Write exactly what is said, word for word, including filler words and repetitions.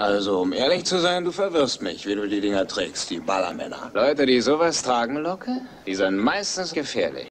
Also, um ehrlich zu sein, du verwirrst mich, wie du die Dinger trägst, die Ballermänner. Leute, die sowas tragen, Locke, die sind meistens gefährlich.